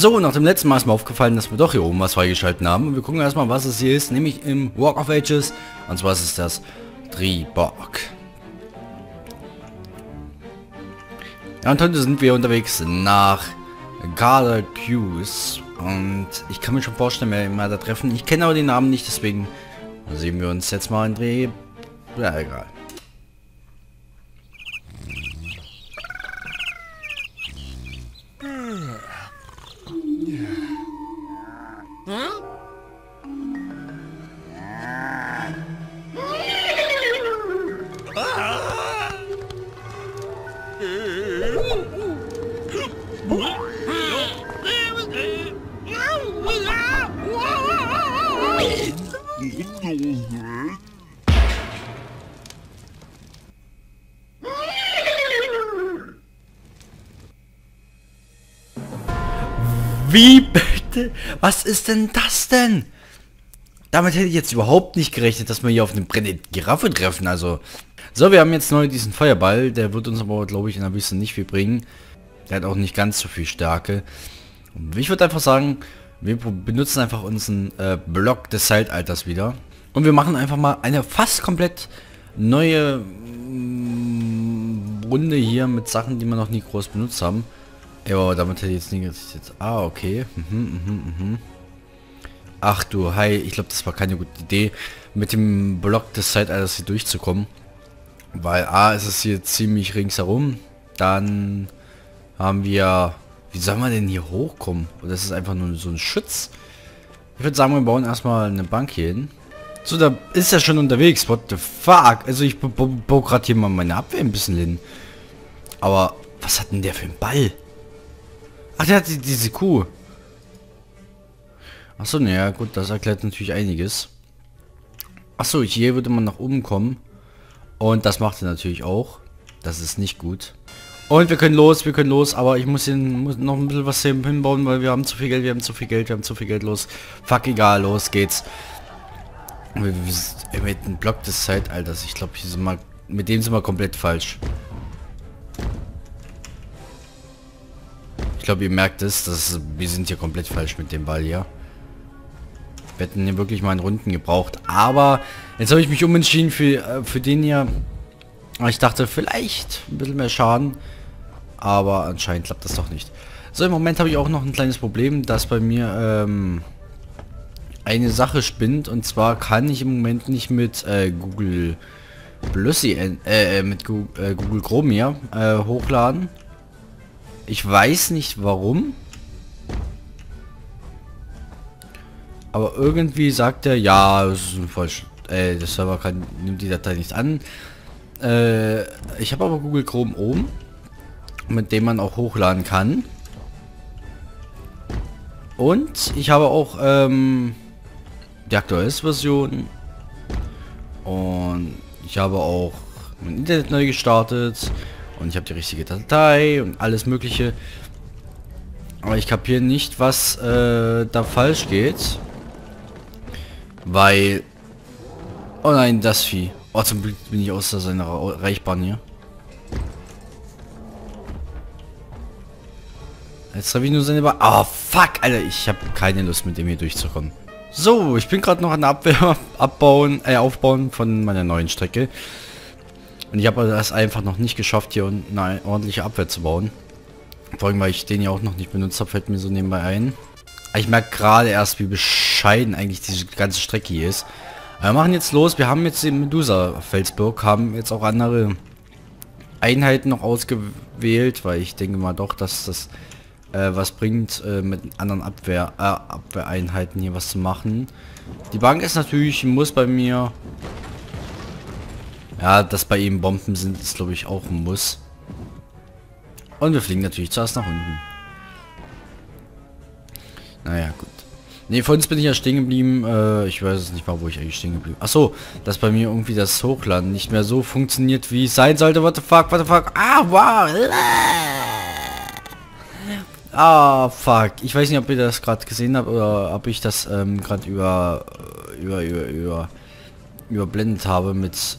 So, nach dem letzten Mal ist mir aufgefallen, dass wir doch hier oben was freigeschalten haben. Und wir gucken erstmal, was es hier ist, nämlich im Walk of Ages. Und zwar ist es das Triborg. Ja, und heute sind wir unterwegs nach Galakus. Und ich kann mir schon vorstellen, wer wir da treffen. Ich kenne aber den Namen nicht, deswegen sehen wir uns jetzt mal in Dreh. Ja, egal. Wie bitte? Was ist denn das denn? Damit hätte ich jetzt überhaupt nicht gerechnet, dass wir hier auf eine brennende Giraffe treffen. Also, so, wir haben jetzt neu diesen Feuerball. Der wird uns aber, glaube ich, in der Wüste nicht viel bringen. Der hat auch nicht ganz so viel Stärke. Und ich würde einfach sagen, wir benutzen einfach unseren Block des Zeitalters wieder. Und wir machen einfach mal eine fast komplett neue Runde hier mit Sachen, die wir noch nie groß benutzt haben. Ja, aber damit hätte ich jetzt nicht jetzt. Ah, okay. Ach du, hi. Ich glaube, das war keine gute Idee, mit dem Block des Zeitalters hier durchzukommen. Weil A, ist es hier ziemlich ringsherum. Dann haben wir... Wie soll man denn hier hochkommen? Oder das ist einfach nur so ein Schutz? Ich würde sagen, wir bauen erstmal eine Bank hier hin. So, da ist er schon unterwegs. What the fuck? Also ich baue gerade hier mal meine Abwehr ein bisschen hin. Aber was hat denn der für einen Ball? Ach, der hat diese Kuh. Achso, naja, gut, das erklärt natürlich einiges. Achso, hier würde man nach oben kommen. Und das macht er natürlich auch. Das ist nicht gut. Und wir können los, aber ich muss noch ein bisschen was hier hinbauen, weil wir haben zu viel Geld, los. Fuck, egal, los geht's. Mit einem Block des Zeitalters, ich glaube, mit dem sind wir komplett falsch. Ich glaube, ihr merkt es, wir sind hier komplett falsch mit dem Ball hier. Wir hätten hier wirklich mal einen Runden gebraucht. Aber jetzt habe ich mich umentschieden für den hier. Ich dachte, vielleicht ein bisschen mehr Schaden. Aber anscheinend klappt das doch nicht. So, im Moment habe ich auch noch ein kleines Problem, dass bei mir eine Sache spinnt. Und zwar kann ich im Moment nicht mit Google Plussi, mit Google Chrome hier hochladen. Ich weiß nicht warum. Aber irgendwie sagt er, ja, das ist ein falsch. Der Server nimmt die Datei nicht an. Ich habe aber Google Chrome oben, mit dem man auch hochladen kann. Und ich habe auch die aktuelle Version. Und ich habe auch mein Internet neu gestartet. Und ich habe die richtige Datei und alles mögliche. Aber ich kapiere nicht, was da falsch geht. Weil... Oh nein, das Vieh. Oh, zum Glück bin ich außer seiner Reichbahn hier. Jetzt habe ich nur seine Bahn. Oh, fuck, Alter. Ich habe keine Lust, mit dem hier durchzukommen. So, ich bin gerade noch an der Abwehr aufbauen von meiner neuen Strecke. Und ich habe das einfach noch nicht geschafft, hier eine ordentliche Abwehr zu bauen. Vor allem, weil ich den ja auch noch nicht benutzt habe, fällt mir so nebenbei ein. Ich merke gerade erst, wie bescheiden eigentlich diese ganze Strecke hier ist. Aber wir machen jetzt los. Wir haben jetzt den Medusa-Felsburg, haben jetzt auch andere Einheiten noch ausgewählt, weil ich denke mal doch, dass das was bringt, mit anderen Abwehreinheiten hier was zu machen. Die Bank ist natürlich, muss bei mir... Ja, dass bei ihm Bomben sind, ist glaube ich auch ein Muss. Und wir fliegen natürlich zuerst nach unten. Naja, gut. Ne, von uns bin ich ja stehen geblieben. Ich weiß es nicht mal, wo ich eigentlich stehen geblieben. Achso, dass bei mir irgendwie das Hochladen nicht mehr so funktioniert, wie es sein sollte. What the fuck, what the fuck. Ah, wow. Ah, fuck. Ich weiß nicht, ob ihr das gerade gesehen habt oder ob ich das gerade überblendet habe mit...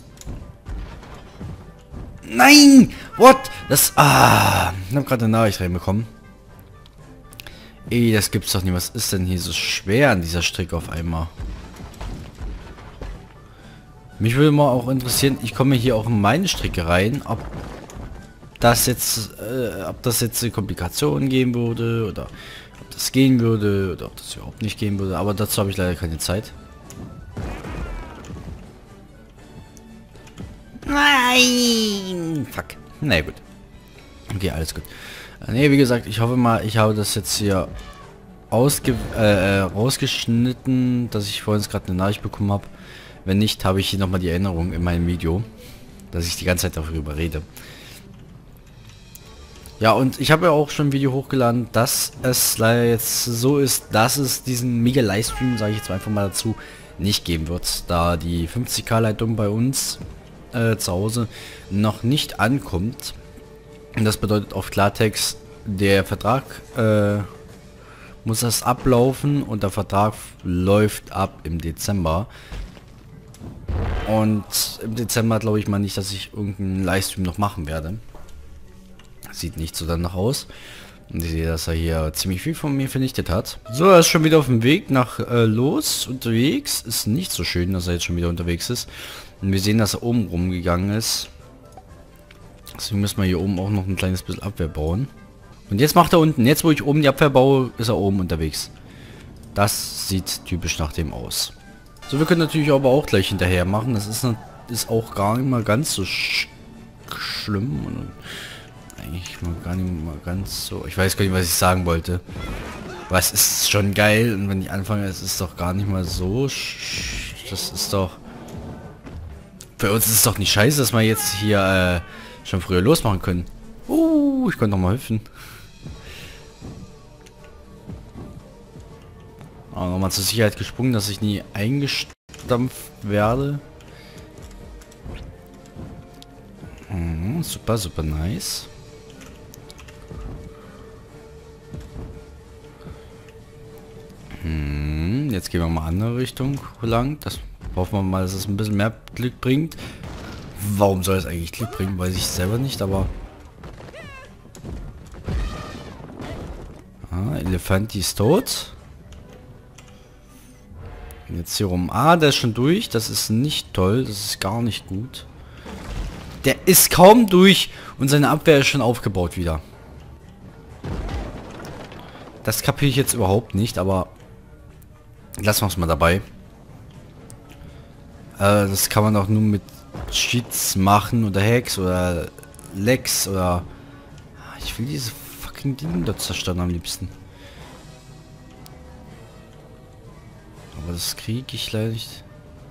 Nein! What? Das... Ah! Ich habe gerade eine Nachricht reinbekommen. Ey, das gibt's doch nicht. Was ist denn hier so schwer an dieser Strecke auf einmal? Mich würde mal auch interessieren, ich komme hier auch in meine Strecke rein, ob das jetzt eine Komplikation geben würde oder ob das gehen würde oder ob das überhaupt nicht gehen würde. Aber dazu habe ich leider keine Zeit. Nein! Fuck. Na gut. Okay, alles gut. Ne, wie gesagt, ich hoffe mal, ich habe das jetzt hier rausgeschnitten, dass ich vorhin gerade eine Nachricht bekommen habe. Wenn nicht, habe ich hier nochmal die Erinnerung in meinem Video, dass ich die ganze Zeit darüber rede. Ja, und ich habe ja auch schon ein Video hochgeladen, dass es leider jetzt so ist, dass es diesen Mega-Livestream, sage ich jetzt einfach mal dazu, nicht geben wird, da die 50k-Leitung bei uns zu Hause noch nicht ankommt. Und das bedeutet auf Klartext, der Vertrag muss das ablaufen und der Vertrag läuft ab im Dezember. Und im Dezember glaube ich mal nicht, dass ich irgendeinen Livestream noch machen werde. Sieht nicht so danach aus. Und ich sehe, dass er hier ziemlich viel von mir vernichtet hat. So, er ist schon wieder auf dem Weg nach unterwegs. Ist nicht so schön, dass er jetzt schon wieder unterwegs ist. Und wir sehen, dass er oben rumgegangen ist. Deswegen müssen wir hier oben auch noch ein kleines bisschen Abwehr bauen. Und jetzt macht er unten. Jetzt, wo ich oben die Abwehr baue, ist er oben unterwegs. Das sieht typisch nach dem aus. So, wir können natürlich aber auch gleich hinterher machen. Das ist auch gar nicht mal ganz so schlimm. Und eigentlich mal gar nicht mal ganz so... Ich weiß gar nicht, was ich sagen wollte. Aber es ist schon geil. Und wenn ich anfange, es ist doch gar nicht mal so... Das ist doch... Für uns ist es doch nicht scheiße, dass wir jetzt hier schon früher losmachen können. Ich könnte noch mal helfen. Aber nochmal zur Sicherheit gesprungen, dass ich nie eingestampft werde. Super, super nice. Jetzt gehen wir mal andere Richtung lang. Das hoffen wir mal, dass es ein bisschen mehr Glück bringt. Warum soll es eigentlich Glück bringen? Weiß ich selber nicht, aber... Elefanti ist tot. Jetzt hier rum. Der ist schon durch. Das ist nicht toll. Das ist gar nicht gut. Der ist kaum durch und seine Abwehr ist schon aufgebaut wieder. Das kapiere ich jetzt überhaupt nicht, aber lassen wir es mal dabei. Das kann man auch nur mit Cheats machen oder Hacks oder Lex oder... Ich will diese fucking Dinge dort zerstören am liebsten. Aber das kriege ich leider nicht.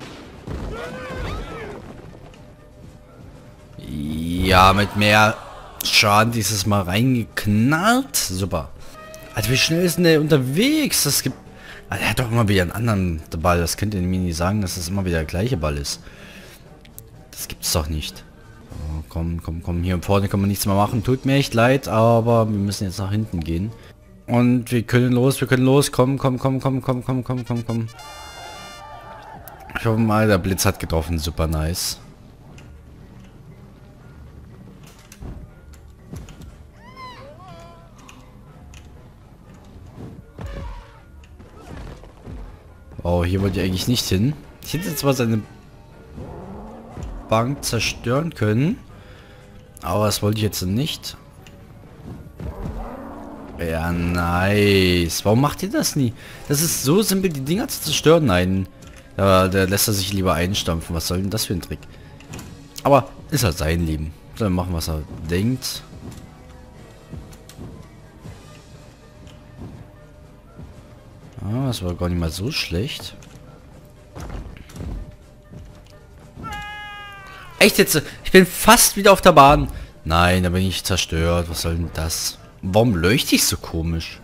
Ja, mit mehr Schaden dieses Mal reingeknallt. Super. Also wie schnell ist denn der unterwegs? Das gibt... Er hat doch immer wieder einen anderen Ball. Das könnt ihr mir nicht sagen, dass es immer wieder der gleiche Ball ist. Das gibt's doch nicht. Oh, komm. Hier vorne kann man nichts mehr machen. Tut mir echt leid, aber wir müssen jetzt nach hinten gehen. Und wir können los. Komm. Ich hoffe mal, der Blitz hat getroffen. Super nice. Oh, hier wollte ich eigentlich nicht hin. Ich hätte zwar seine Bank zerstören können, aber das wollte ich jetzt nicht. Ja, nice. Warum macht ihr das nie? Das ist so simpel, die Dinger zu zerstören. Nein, da lässt er sich lieber einstampfen. Was soll denn das für ein Trick? Aber ist halt sein Leben. Soll er machen, was er denkt. Das war gar nicht mal so schlecht. Echt jetzt? Ich bin fast wieder auf der Bahn. Nein, da bin ich zerstört. Was soll denn das? Warum leuchte ich so komisch?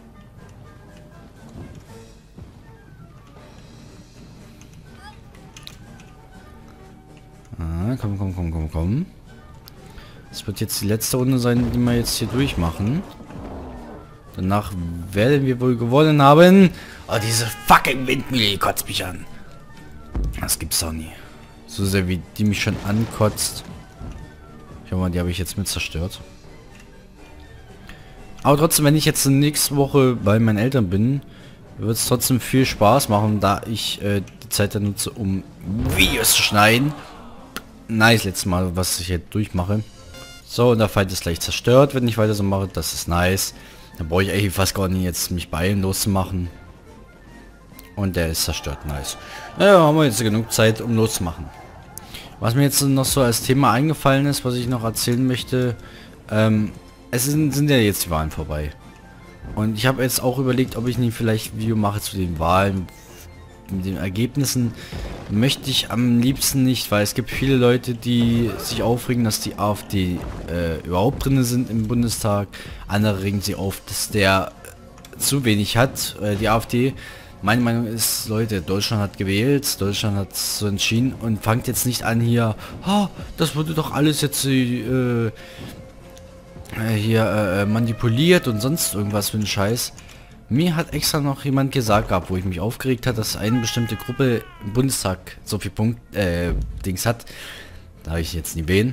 Komm. Das wird jetzt die letzte Runde sein, die wir jetzt hier durchmachen. Danach werden wir wohl gewonnen haben. Oh, diese fucking Windmühle kotzt mich an. Das gibt's doch nie. So sehr wie die mich schon ankotzt. Ich hoffe mal, die habe ich jetzt mit zerstört. Aber trotzdem, wenn ich jetzt nächste Woche bei meinen Eltern bin, wird es trotzdem viel Spaß machen, da ich die Zeit dann nutze, um Videos zu schneiden. Nice, letztes Mal, was ich jetzt durchmache. So, und der Fight ist gleich zerstört, wenn ich weiter so mache. Das ist nice. Da brauche ich eigentlich fast gar nicht jetzt mich beeilen loszumachen. Und der ist zerstört, nice. Ja, haben wir jetzt genug Zeit, um loszumachen. Was mir jetzt noch so als Thema eingefallen ist, was ich noch erzählen möchte, sind ja jetzt die Wahlen vorbei. Und ich habe jetzt auch überlegt, ob ich nicht vielleicht ein Video mache zu den Wahlen. Mit den Ergebnissen möchte ich am liebsten nicht, weil es gibt viele Leute, die sich aufregen, dass die AfD überhaupt drin sind im Bundestag. Andere regen sich auf, dass der zu wenig hat, die AfD. Meine Meinung ist, Leute, Deutschland hat gewählt, Deutschland hat so entschieden und fangt jetzt nicht an hier, das wurde doch alles jetzt manipuliert und sonst irgendwas für einen Scheiß. Mir hat extra noch jemand gesagt gehabt, wo ich mich aufgeregt hat, dass eine bestimmte Gruppe im Bundestag so viel Dings hat. Da habe ich jetzt nie wen.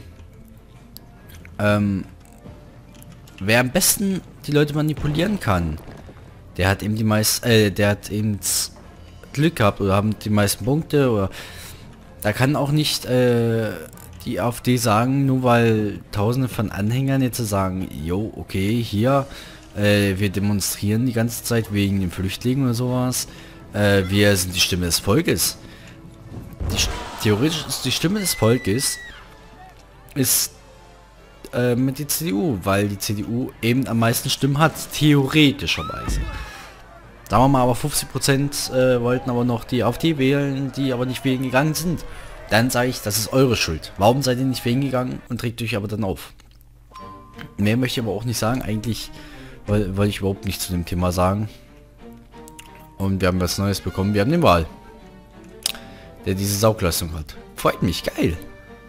Wer am besten die Leute manipulieren kann, der hat eben die meisten, der hat eben Glück gehabt oder haben die meisten Punkte oder da kann auch nicht die AfD sagen, nur weil tausende von Anhängern jetzt sagen, jo, okay, hier, wir demonstrieren die ganze Zeit wegen den Flüchtlingen oder sowas. Wir sind die Stimme des Volkes. Theoretisch ist die Stimme des Volkes ist mit der CDU, weil die CDU eben am meisten Stimmen hat, theoretischerweise. Sagen wir mal, aber 50% wollten aber noch die AfD wählen, die aber nicht wählen gegangen sind. Dann sage ich, das ist eure Schuld. Warum seid ihr nicht wählen gegangen und regt euch aber dann auf? Mehr möchte ich aber auch nicht sagen. Eigentlich wollte ich überhaupt nicht zu dem Thema sagen. Und wir haben was Neues bekommen. Wir haben den Wahl, der diese Saugleistung hat. Freut mich, geil.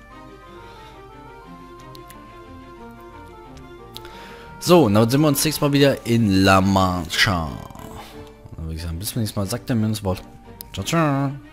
So, und dann sind wir uns nächstes Mal wieder in La Mancha. Dann würde ich sagen, bis zum nächsten Mal. Sagt er mir ins Wort. Ciao, ciao.